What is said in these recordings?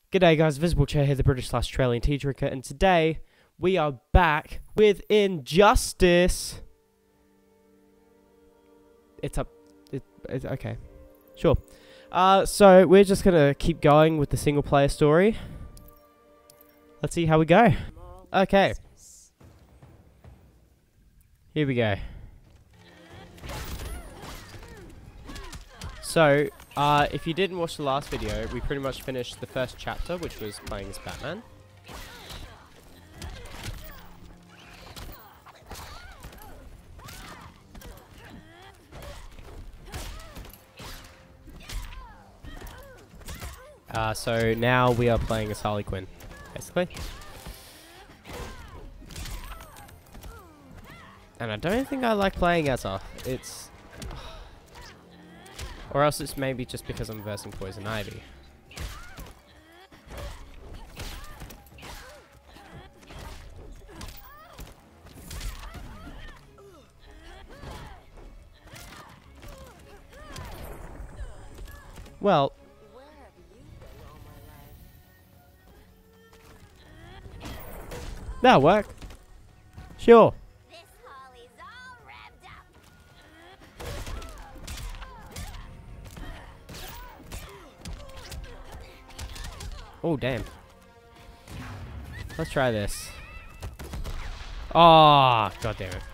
G'day guys, Visible Chair here, the British/Australian tea drinker, and today we are back with Injustice. It's okay. Sure. So we're just gonna keep going with the single player story. Let's see how we go. Okay. Here we go. So, if you didn't watch the last video, we pretty much finished the first chapter, which was playing as Batman. So now we are playing as Harley Quinn, basically. And I don't think I like playing as her. It's... Or else it's maybe just because I'm versing Poison Ivy. Well... That'll work. Sure. Oh, damn. Let's try this. Oh, god damn it.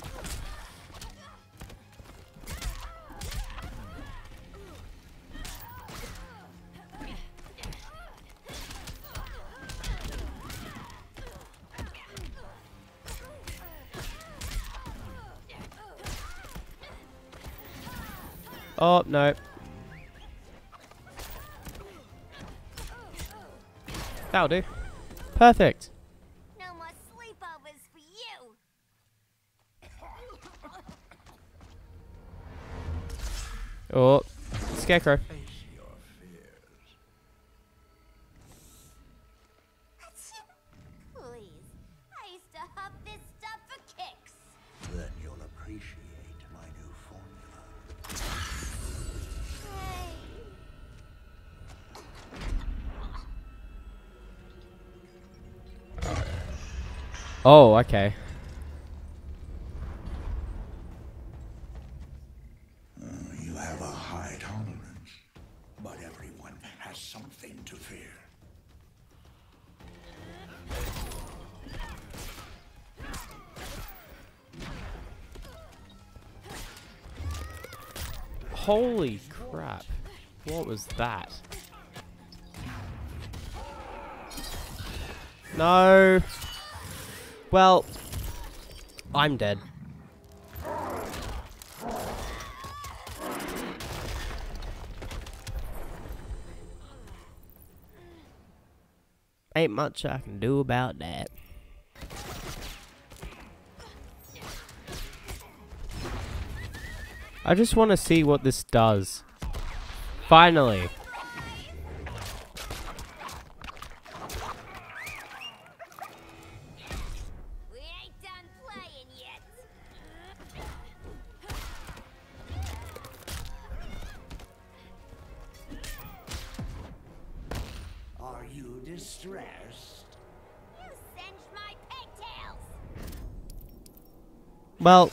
Oh, no. That'll do. Perfect. No more sleepovers for you. Oh, Scarecrow. Please, I used to huff this stuff for kicks. Then you'll appreciate my new formula. Hey. Oh, okay. You have a high tolerance, but everyone has something to fear. Holy crap. What was that? No. Well, I'm dead. Ain't much I can do about that. I just want to see what this does. Finally. We ain't done playing yet. Are you distressed? You singed my pigtails. Well.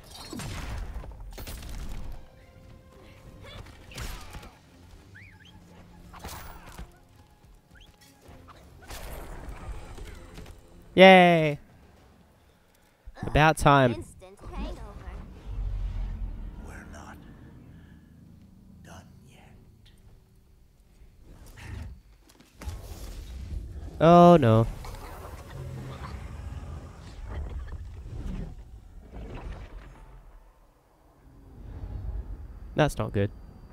Yay. About time. Instant hangover. We're not done yet. Oh no. That's not good.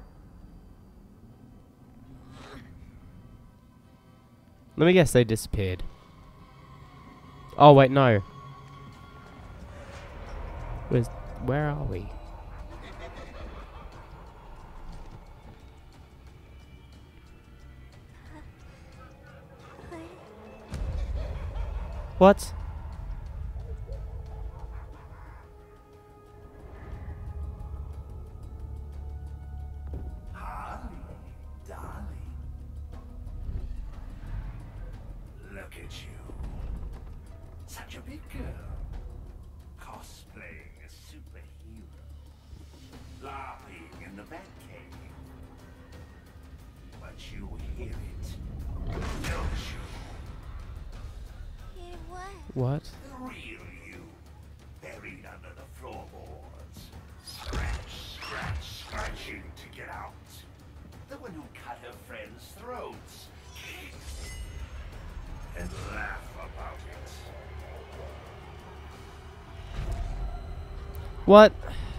Let me guess they disappeared. Oh wait, no. Where are we? What? Harley, darling. Look at you. Such a big girl. Cosplaying a superhero. Laughing in the Batcave. But you hear it, don't you? Hear what? What? The real you. Buried under the floorboards. Scratch, scratch, scratching to get out. The one who cut her friends' throats. And laugh about it. What?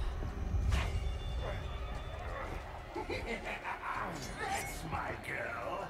That's my girl.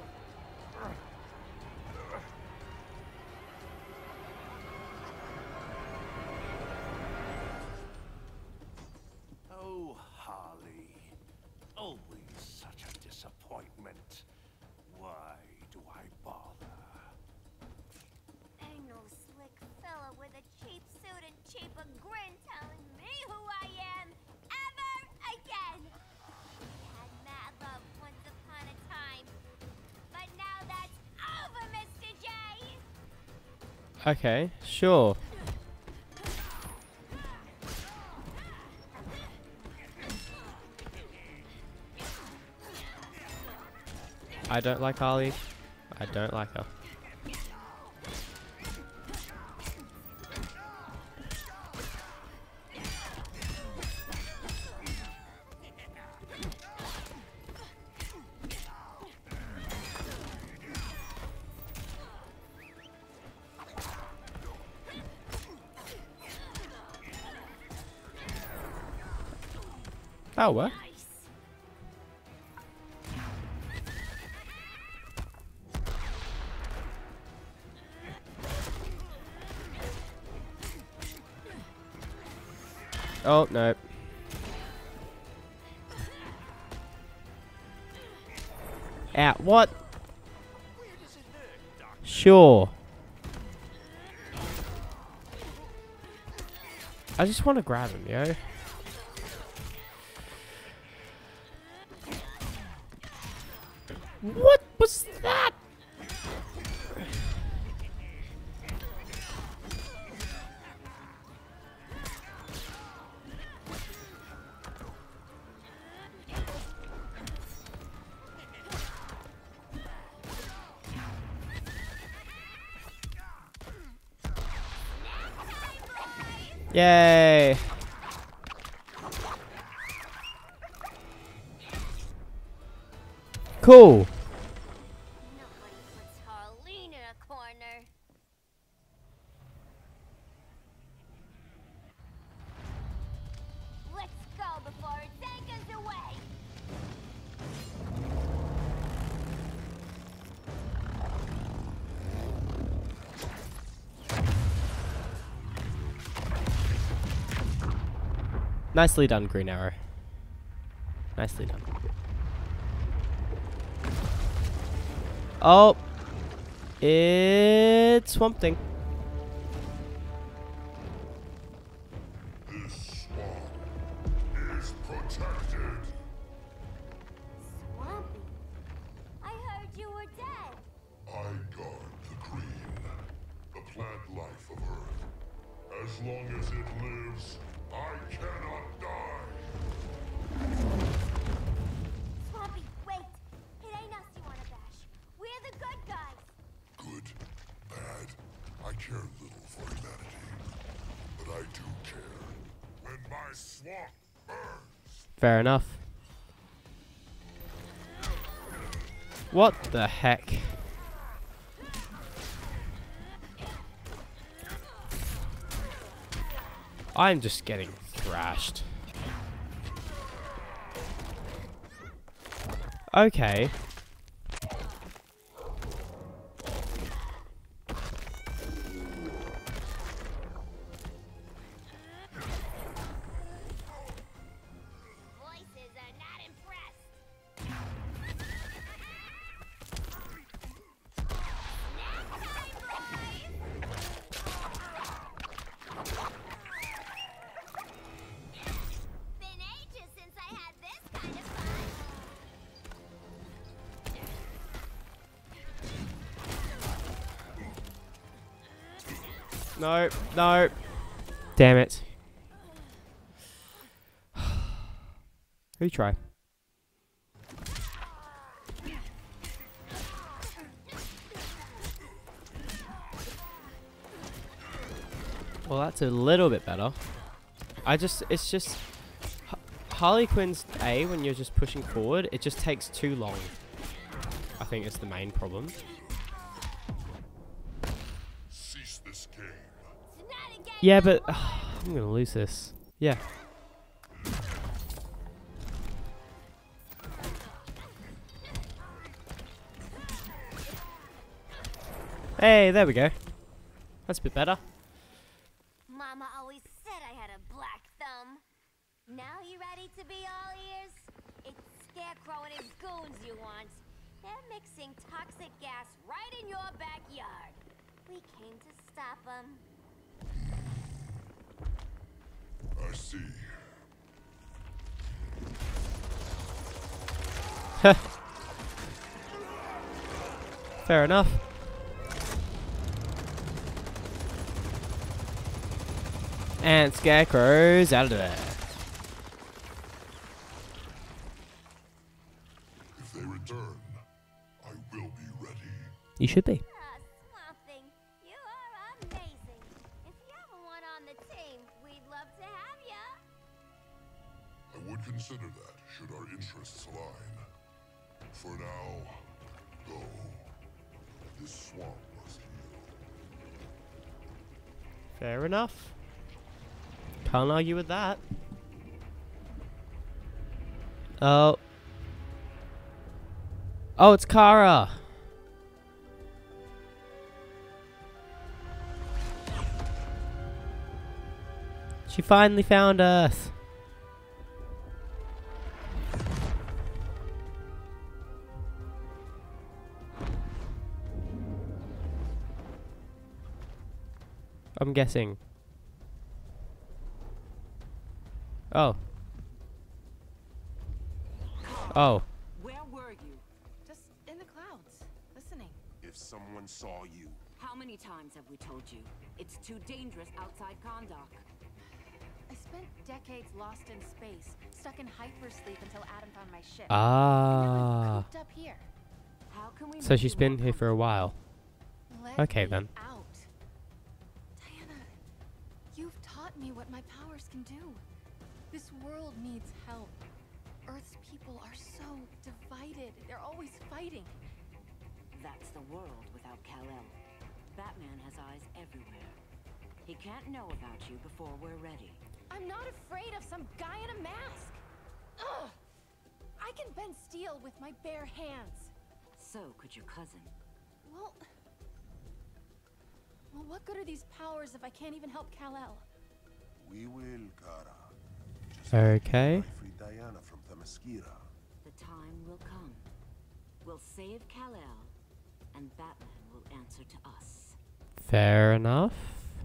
Oh, Harley. Always such a disappointment. Why do I bother? Ain't no slick fella with a cheap suit and cheaper grin telling me who I am ever again. Had mad love once upon a time, but now that's over, Mr. J. Okay, sure. I don't like Harley. I don't like her. That'll work. Nice. Oh, no. Out. What? Sure. I just want to grab him, yo. What was that? Yay! Cool. Nobody puts Harleen in a corner. Let's go before it takes us away. Nicely done, Green Arrow. Nicely done. Oh, it's Swamp Thing. This swamp is protected. Swampy, I heard you were dead. I guard the green, the plant life of Earth. As long as it lives, I cannot die. Swampy, wait. It ain't us you wanna bash. We're the good guys. Good, bad, I care little for humanity. But I do care when my swamp burns. Fair enough. What the heck? I'm just getting thrashed. Okay. Voices are not impressed. Snack time, boys! Been ages since I had this kind of fun. No, no. Damn it. Retry. Well, that's a little bit better. It's just Harley Quinn's A, when you're just pushing forward, it just takes too long. I think it's the main problem. Cease this game. It's not a game Yeah, no but more. I'm gonna lose this. Yeah. Hey, there we go. That's a bit better. Mama always said I had a black thumb. Now you ready to be all ears? It's Scarecrow and his goons you want. They're mixing toxic gas right in your backyard. We came to stop them. I see. Fair enough. And Scarecrow's out of there. If they return, I will be ready. You should be. Swamp Thing, you are amazing. If you ever want on the team, we'd love to have ya. I would consider that should our interests align. For now, go. This swamp must heal. Fair enough. Can't argue with that. Oh. Oh, it's Kara. She finally found Earth. I'm guessing. Oh. Oh. Where were you? Just in the clouds, listening. If someone saw you, How many times have we told you? It's too dangerous outside Kahndaq. I spent decades lost in space, stuck in hypersleep until Adam found my ship. Ah. Cooped up here. How can we So make she's you been more here for a while. Let Okay, me then. out. Diana, you've taught me what my powers can do. This world needs help. Earth's people are so divided. They're always fighting. That's the world without Kal-El. Batman has eyes everywhere. He can't know about you before we're ready. I'm not afraid of some guy in a mask. Ugh! I can bend steel with my bare hands. So could your cousin. Well, what good are these powers if I can't even help Kal-El? we will, Kara. Just Okay. I freed Diana from Themyscira. The time will come. We'll save Kal-El, and Batman will answer to us. Fair enough.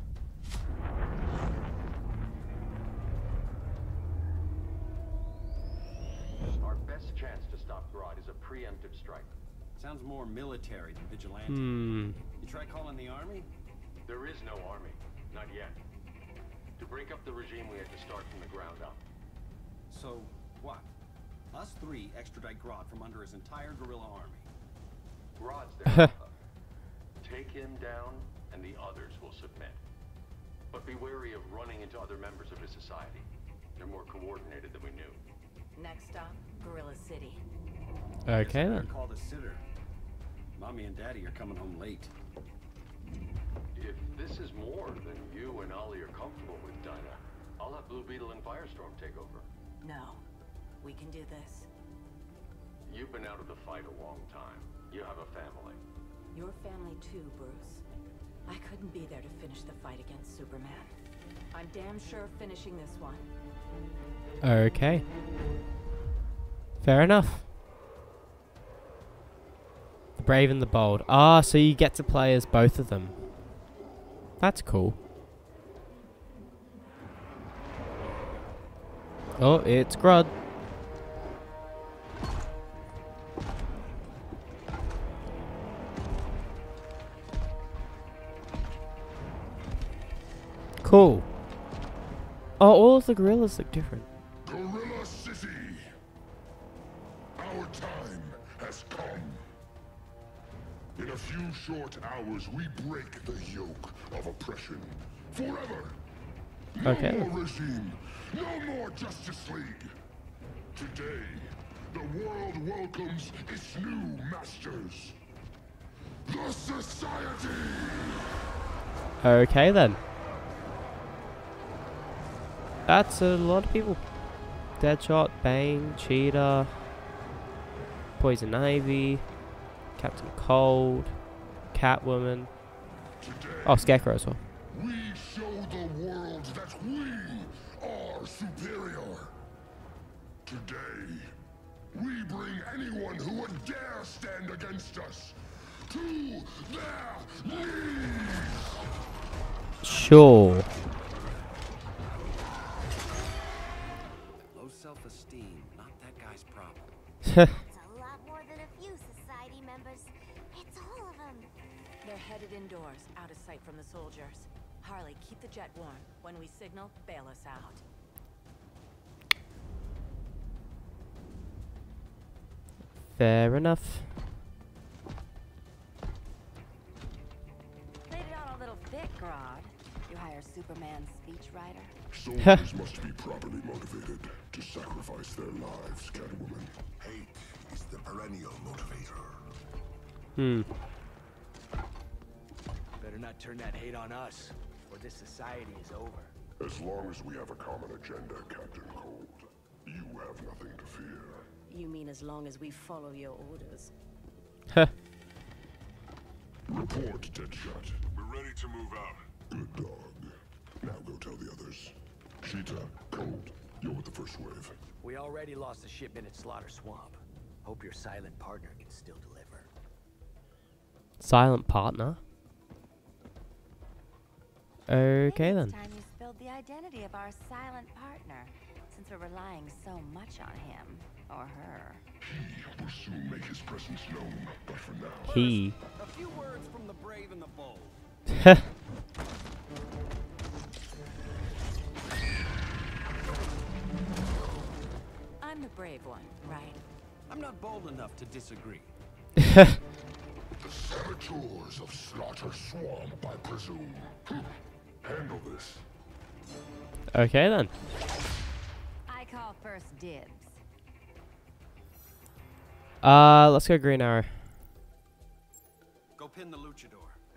Our best chance to stop Grodd is a preemptive strike. Sounds more military than vigilante. Hmm. You try calling the army? There is no army. Not yet. To break up the regime, we had to start from the ground up. So, what? Us three extradite Grodd from under his entire guerrilla army. Grodd's their alpha. Take him down, and the others will submit. But be wary of running into other members of his society. They're more coordinated than we knew. Next stop, Gorilla City. Okay Guess I then. called a sitter. Mommy and Daddy are coming home late. If this is more than you and Ollie are comfortable with, Dinah, I'll have Blue Beetle and Firestorm take over. No, we can do this. You've been out of the fight a long time. You have a family. Your family too, Bruce. I couldn't be there to finish the fight against Superman. I'm damn sure finishing this one. Okay. Fair enough. The brave and the bold. Ah, so you get to play as both of them. That's cool. Oh, it's Grodd. Cool. Oh, all of the gorillas look different. Gorilla City. Our time has come. In a few short hours, we break the yoke of oppression. Forever. No Okay. more regime. No more Justice League. Today, the world welcomes its new masters. The Society! Okay then. That's a lot of people. Deadshot, Bane, Cheetah, Poison Ivy, Captain Cold, Catwoman. Today, Oh, Scarecrow as well. we show the world that we are superior. Today, we bring anyone who would dare stand against us to their knees. Sure. Low self-esteem, not that guy's problem. It's a lot more than a few society members. It's all of them. They're headed indoors, out of sight from the soldiers. Harley, keep the jet warm. When we signal, bail us out. Fair enough. Played it on a little thick, Grodd. You hire Superman's speechwriter? Soldiers must be properly motivated to sacrifice their lives, Catwoman. Hate is the perennial motivator. Hmm. Better not turn that hate on us, or this society is over. As long as we have a common agenda, Captain Cold, you have nothing to fear. You mean as long as we follow your orders? Report, Deadshot. We're ready to move out. Good dog. Now go tell the others. Cheetah, Cold, you're with the first wave. We already lost a shipment at Slaughter Swamp. Hope your silent partner can still deliver. Silent partner. Okay Maybe then. it's time you spilled the identity of our silent partner, since we're relying so much on him or her. He will soon make his presence known, but for now... He. A few words from the brave and the bold. I'm the brave one, right? I'm not bold enough to disagree. The saboteurs of Slaughter Swamp, I presume. Handle this. Okay then. I call first dibs. Let's go Green Arrow. Go pin the luchador.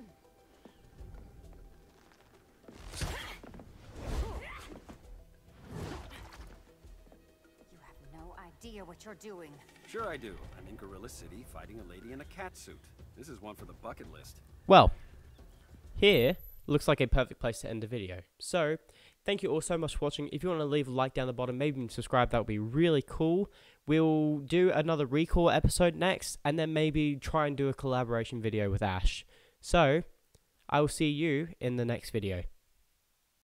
You have no idea what you're doing. Sure I do. I'm in Gorilla City fighting a lady in a cat suit. This is one for the bucket list. Well, here looks like a perfect place to end the video. So, thank you all so much for watching. If you want to leave a like down the bottom, maybe even subscribe, that would be really cool. We'll do another recall episode next, and then maybe try and do a collaboration video with Ash. So, I will see you in the next video.